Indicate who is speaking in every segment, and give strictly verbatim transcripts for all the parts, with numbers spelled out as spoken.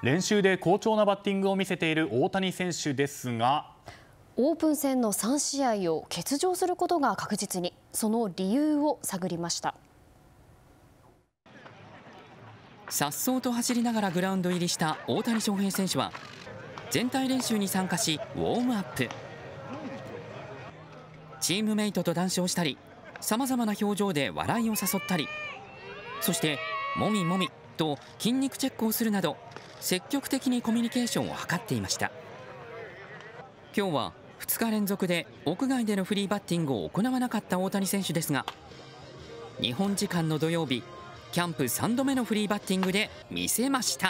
Speaker 1: 練習で好調なバッティングを見せている大谷選手ですが、
Speaker 2: オープン戦のさん試合を欠場することが確実に。その理由を探りました。
Speaker 3: 颯爽と走りながらグラウンド入りした大谷翔平選手は全体練習に参加しウォームアップ。チームメイトと談笑したり、さまざまな表情で笑いを誘ったり、そしてもみもみと筋肉チェックをするなど積極的にコミュニケーションを図っていました。今日はふつか連続で屋外でのフリーバッティングを行わなかった大谷選手ですが、日本時間の土曜日、キャンプさんどめのフリーバッティングで見せました。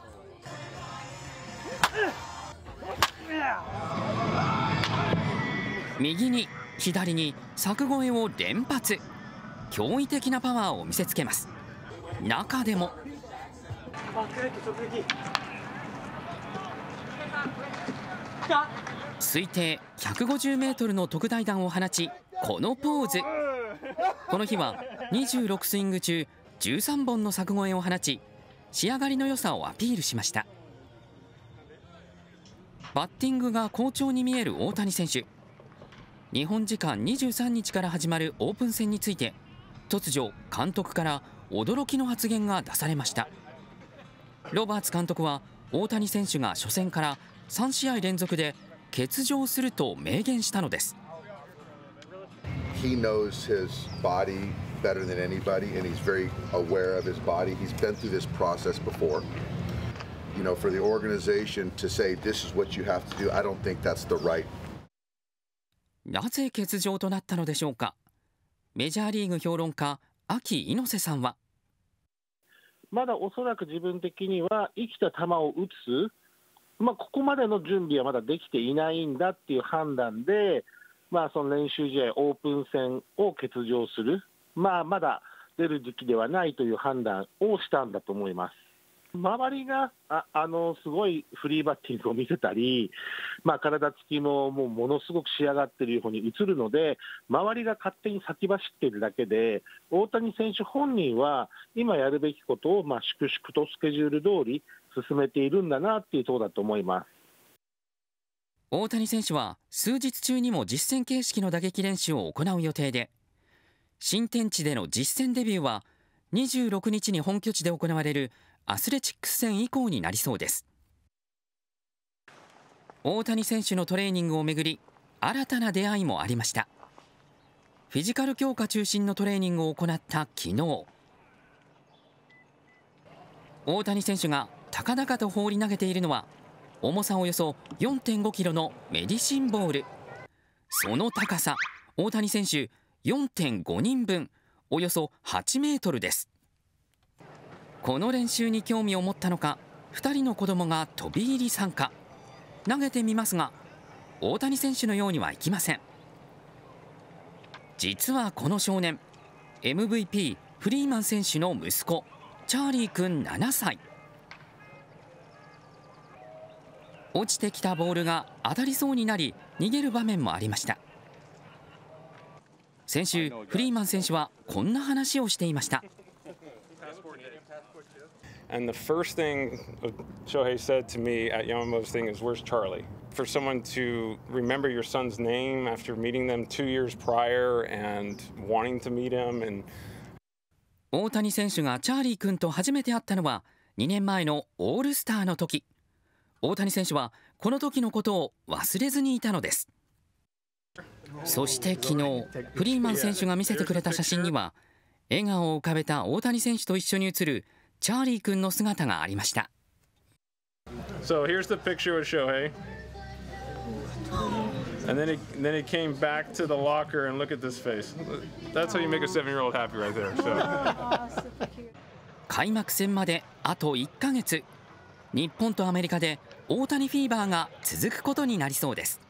Speaker 3: 右に左に柵越えを連発。驚異的なパワーを見せつけます。中でも推定ひゃくごじゅうメートルの特大弾を放ち、このポーズ。この日はにじゅうろくスイング中じゅうさんぼんの柵越えを放ち、仕上がりの良さをアピールしました。バッティングが好調に見える大谷選手。日本時間にじゅうさんにちから始まるオープン戦について、突如監督から驚きの発言が出されました。ロバーツ監督は大谷選手が初戦からさん試合連続で欠場すると明言したのです。
Speaker 4: He knows his body better than anybody, and he's very aware of his body. He's been through this process before. You know, for the organization to say this is what you have to do, I don't think that's the right.
Speaker 3: なぜ欠場となったのでしょうか。メジャーリーグ評論家秋猪瀬さんは、
Speaker 5: まだおそらく自分的には生きた球を打つ、まあ、ここまでの準備はまだできていないんだっていう判断で、まあ、その練習試合、オープン戦を欠場する、まあ、まだ出る時期ではないという判断をしたんだと思います。周りがああのすごいフリーバッティングを見せたり、まあ、体つきももうものすごく仕上がっているように映るので、周りが勝手に先走っているだけで、大谷選手本人は今やるべきことをまあ粛々とスケジュール通り進めているんだなっていうところだと思います。
Speaker 3: 大谷選手は数日中にも実戦形式の打撃練習を行う予定で、新天地での実戦デビューはにじゅうろくにちに本拠地で行われるアスレチックス戦以降になりそうです。大谷選手のトレーニングをめぐり新たな出会いもありました。フィジカル強化中心のトレーニングを行った昨日、大谷選手が高々と放り投げているのは重さおよそ よんてんごキロのメディシンボール。その高さ、大谷選手 よんてんごにんぶん、およそはちメートルです。この練習に興味を持ったのか、ふたりの子供が飛び入り参加。投げてみますが、大谷選手のようにはいきません。実はこの少年、エムブイピー フリーマン選手の息子、チャーリー君ななさい。落ちてきたボールが当たりそうになり逃げる場面もありました。先週、フリーマン選手はこんな話をしていました。
Speaker 6: And the first thing Shohei said to me at Yamamoto's thing is, "Where's Charlie?" For someone to remember your son's name after meeting them two years prior and wanting to meet him and
Speaker 3: 大谷選手がチャーリー君と初めて会ったのはにねんまえのオールスターの時。大谷選手はこの時のことを忘れずにいたのです。そして昨日、フリーマン選手が見せてくれた写真には、笑顔を浮かべた大谷選手と一緒に写るチャーリー君の姿がありました。
Speaker 6: So here's the picture with Shohei. And then he then he came back to the locker and look at this face. That's how you make a seven-year-old happy right there. So.
Speaker 3: 開幕戦まであといっかげつ。日本とアメリカで大谷フィーバーが続くことになりそうです。